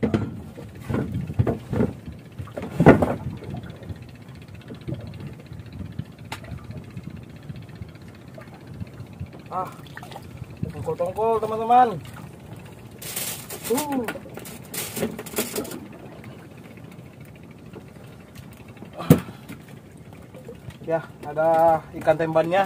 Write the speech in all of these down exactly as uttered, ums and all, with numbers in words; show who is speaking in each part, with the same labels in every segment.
Speaker 1: Ah, tongkol-tongkol teman-teman. Uh. Ya, ada ikan tembannya.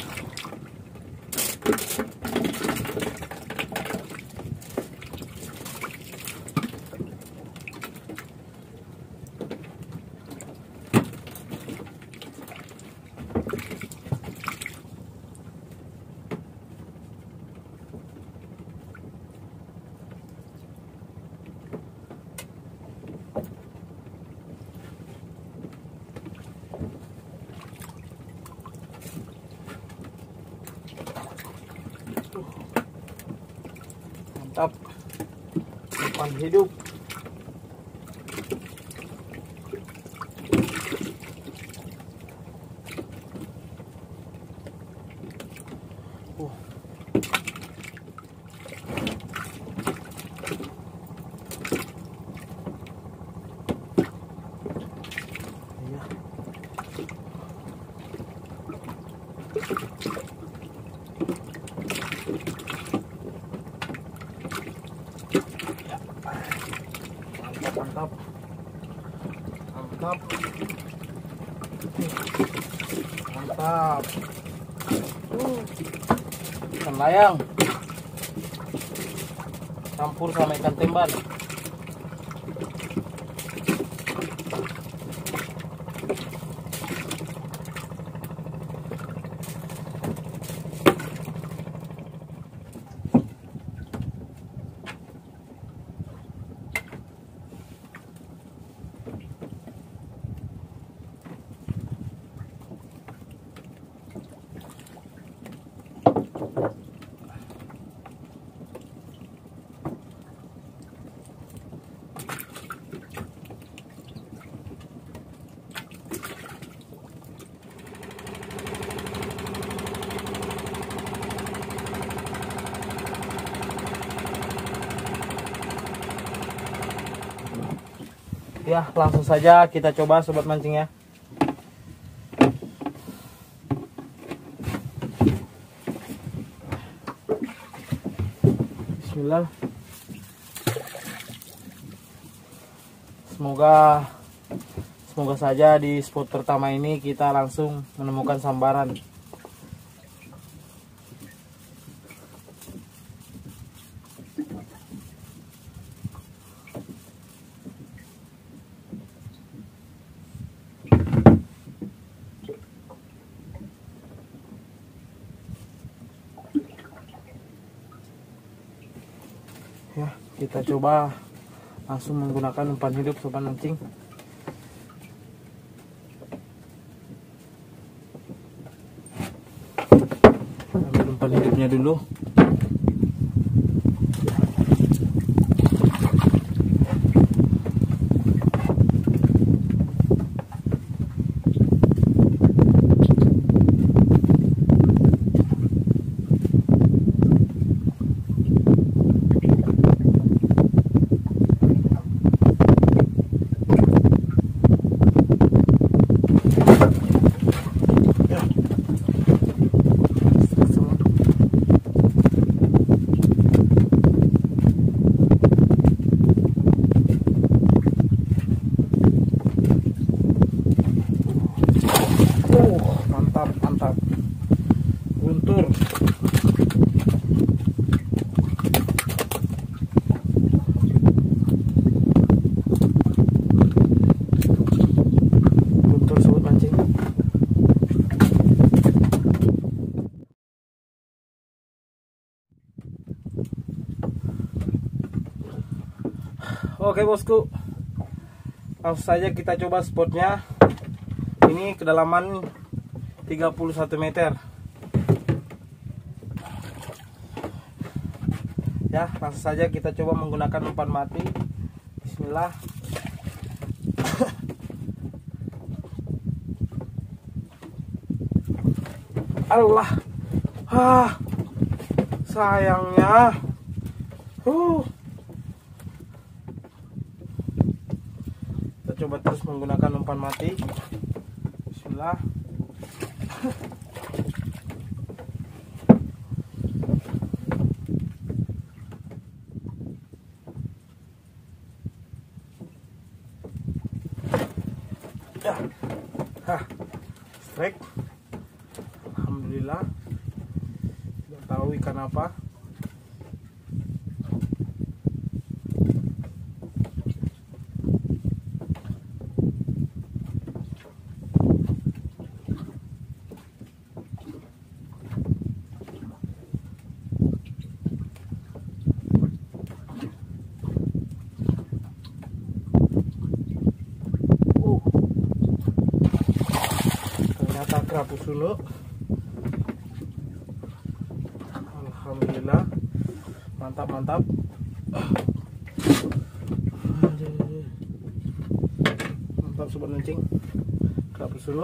Speaker 1: Mantap, umpan hidup. Uh. Iya. Mantap, mantap, mantap. Uh, ikan layang campur sama ikan temban. Ya, langsung saja kita coba sobat mancing ya. Bismillah. Semoga semoga saja di spot pertama ini kita langsung menemukan sambaran. Ya, kita coba langsung menggunakan umpan hidup sobat mancing. Ambil umpan hidupnya dulu. Guntur. Guntur sobat mancing. Oke bosku, langsung saja kita coba spotnya. Ini kedalaman tiga puluh satu meter. Ya, langsung saja kita coba menggunakan umpan mati. Bismillah. Allah. Ah. Sayangnya. Uh. coba terus menggunakan umpan mati. Bismillah. Ya. Hah. Strike. Alhamdulillah. Tidak tahu ikan apa. Ternyata kerapu sunu. Alhamdulillah, mantap mantap. Mantap sobat nuncing, kerapu sunu.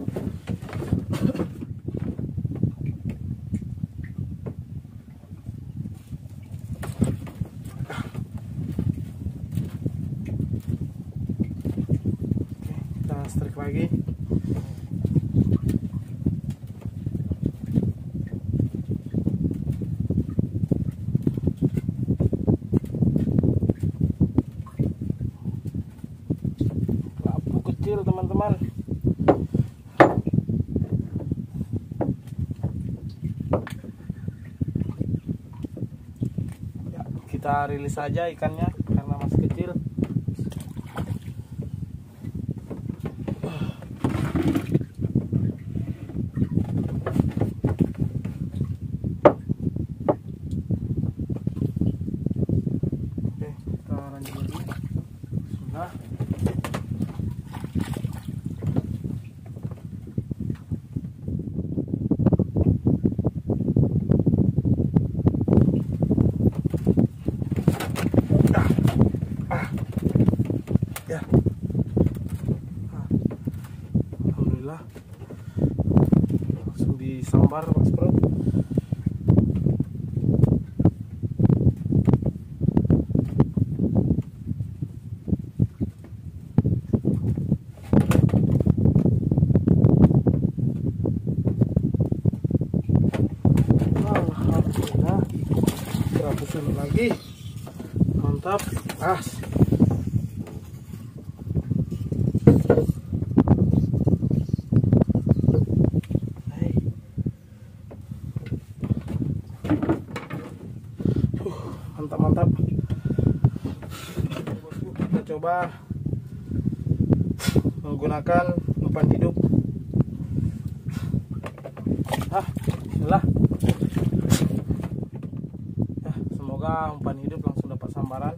Speaker 1: Oke, kita strike lagi. Kecil teman-teman. Ya, kita rilis saja ikannya karena masih kecil. Oke, kita lanjut lagi. Sudah. Ya. Alhamdulillah langsung disambar Mas Bro. Alhamdulillah kerapu sunu lagi, mantap. Ah, mantap mantap. Kita coba menggunakan umpan hidup. Ah, bismillah. Ya, semoga umpan hidup langsung dapat sambaran.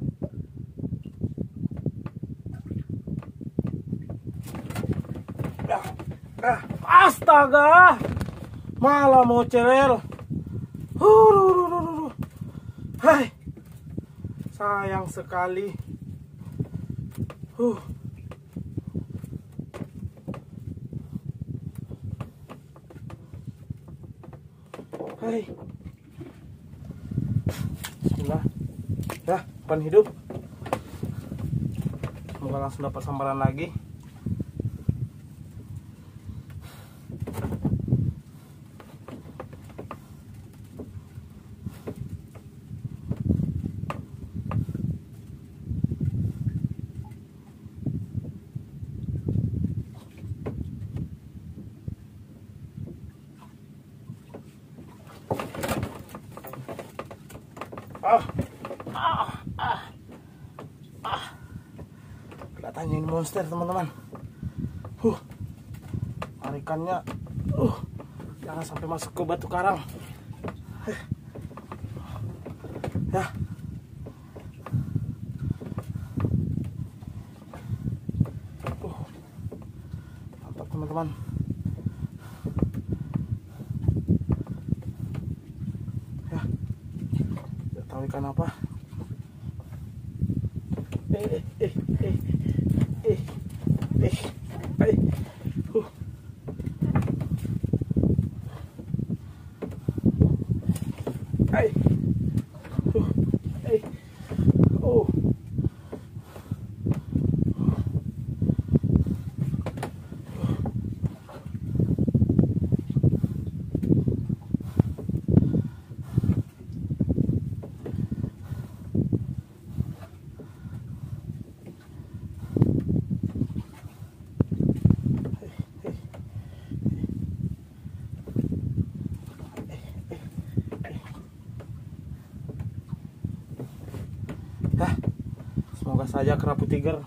Speaker 1: Ya, ah, astaga, malah mau cerel. Hururururururuh. Hai, sayang sekali. Huh. Hai. Bismillah. Ya, umpan hidup. Semoga langsung dapat sambaran lagi. Ah, ah, ah, ah. Kelihatannya ini monster teman-teman. Huh, tarikannya, uh, jangan sampai masuk ke batu karang. Eh. Ya. Uh, mantap teman-teman. Ikan apa? Eh, eh, eh, eh, eh, eh, uh. Ay, uh, eh, oh, coba saja kerapu tiger.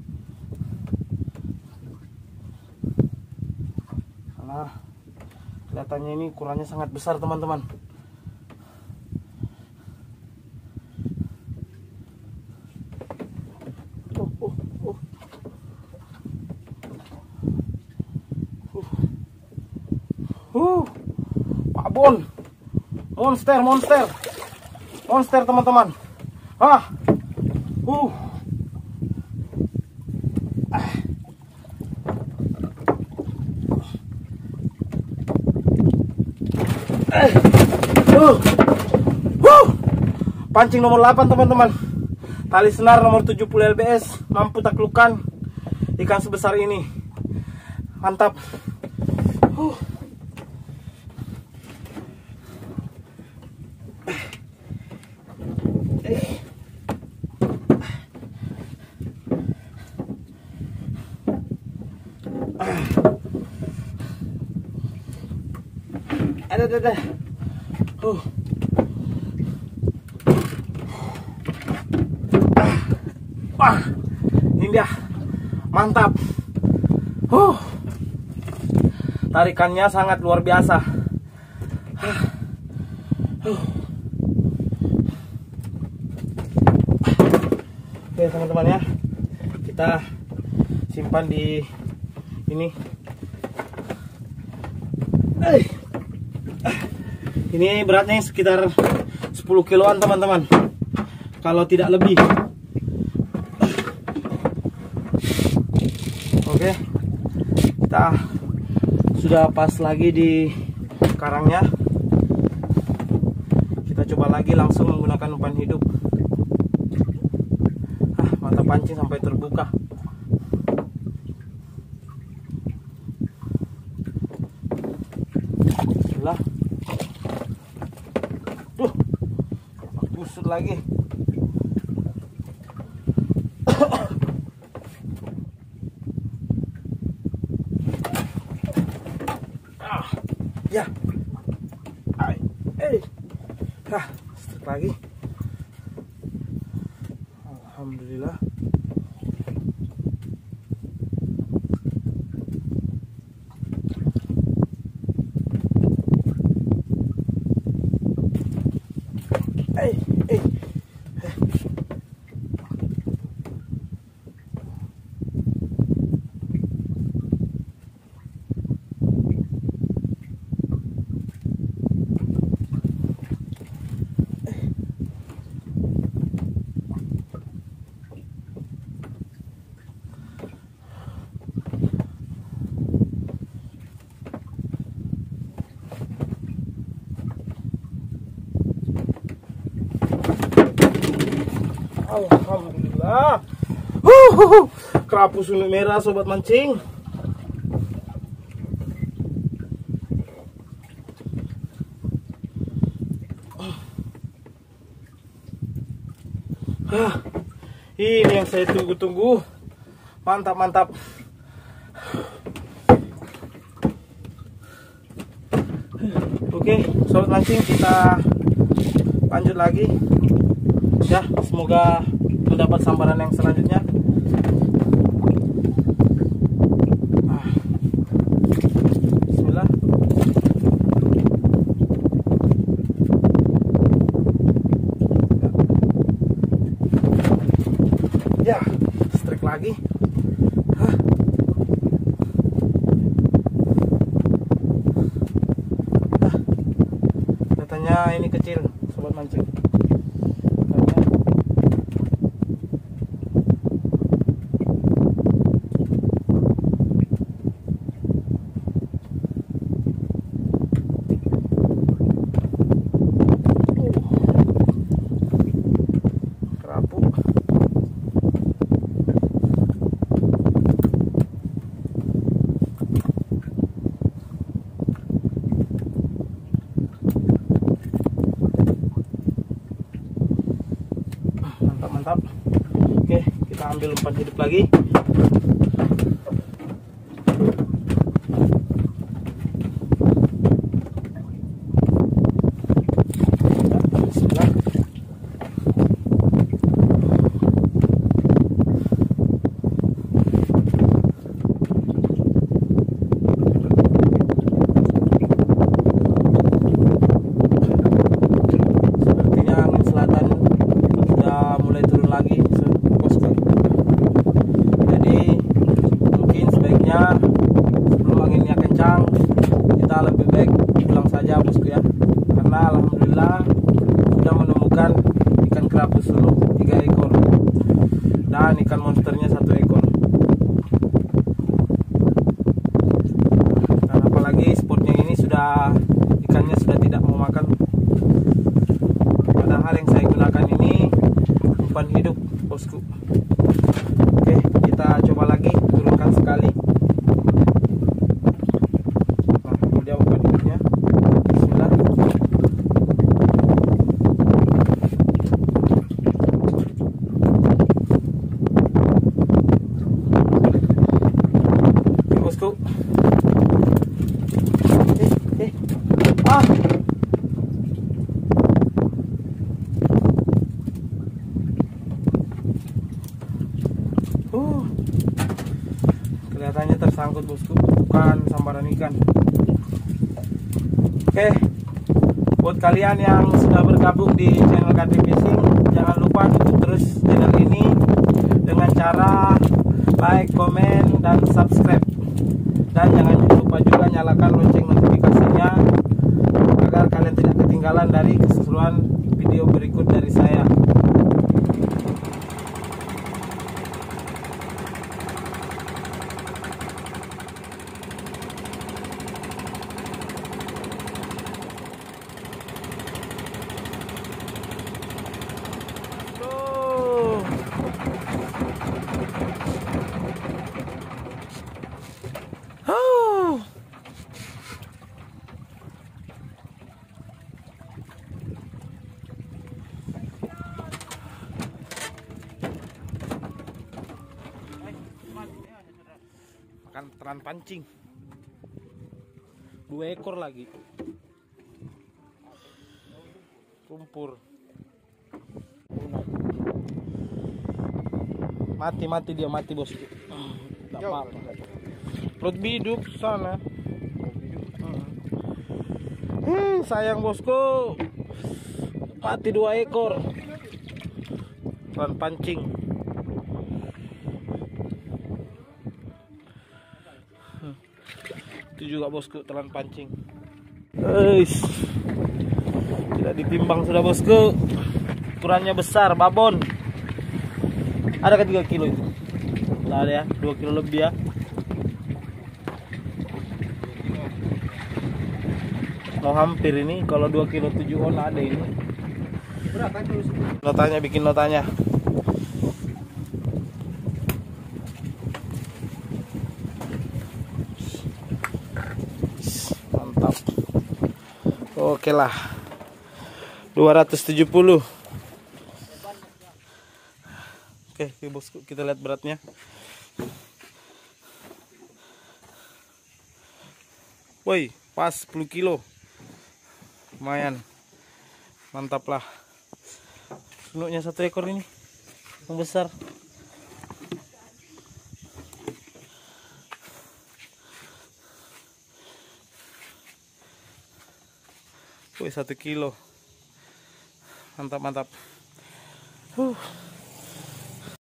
Speaker 1: Karena kelihatannya ini ukurannya sangat besar teman-teman. Oh, oh, oh. Uh, Pak Bon, monster, monster, monster teman-teman. Ah, uh, ah. Eh. Uh. Uh. Pancing nomor delapan teman-teman. Tali senar nomor tujuh puluh L B S mampu taklukkan ikan sebesar ini. Mantap. Uh. Ada, ada, ada. Uh. Wah, ini dia, mantap. Uh. Tarikannya sangat luar biasa. Uh. Oke teman-teman ya, kita simpan di ini. Eh. Ini beratnya sekitar sepuluh kiloan teman-teman, kalau tidak lebih. Oke, kita sudah pas lagi di karangnya. Kita coba lagi langsung menggunakan umpan hidup. Ah, mata pancing sampai terbuka. Bismillah. Tuh, kusut lagi. Ah, ya, ay, eh, ah, strike lagi. Alhamdulillah. Eh, eh, eh. Alhamdulillah. Uh, uh, uh. Kerapu sunuk merah sobat mancing. Ah, ini yang saya tunggu-tunggu. Mantap, mantap. Oke, sobat mancing, kita lanjut lagi. Ya, semoga mendapat sambaran yang selanjutnya. Ah. Bismillah. Ya, strike lagi. Hah. Ah. Katanya ini kecil, sobat mancing. Mantap. Oke, kita ambil umpan hidup lagi. Bismillah. ikan monsternya satu ekor. Dan apalagi spotnya ini sudah ikannya sudah tidak mau makan. Padahal yang saya gunakan ini umpan hidup, bosku. Oke, kita coba lagi turunkan sekali. Nah, ini dia umpan hidupnya. Bismillah. Oke, bosku. Eh, eh. Ah. Uh, kelihatannya tersangkut, bosku, bukan sambaran ikan. Oke, buat kalian yang sudah bergabung di channel K T Fishing, jangan lupa dukung terus channel ini dengan cara like, komen, dan subscribe. Dan jangan lupa juga nyalakan lonceng notifikasinya agar kalian tidak ketinggalan dari keseruan video berikut dari saya. Makan telan pancing dua ekor lagi, lumpur mati mati dia mati, bosku. Tidak apa-apa, perut hidup sana. Hmm, sayang, bosku, mati dua ekor telan pancing. Itu juga, bosku, telan pancing. Eish, tidak ditimbang sudah, bosku. Ukurannya besar, babon. Ada ke tiga kilo itu? Tidak ada ya, dua kilo lebih ya. Mau hampir ini, kalau dua kilo tujuh on ada ini. Berapa dulu? Notanya, bikin notanya. Mantap. Oke lah, dua ratus tujuh puluh. Oke, bosku, kita lihat beratnya. Woi, pas sepuluh kilo. Lumayan. Mantap lah. Sunuknya satu ekor ini yang besar. Woi, satu kilo. Mantap, mantap. Huh.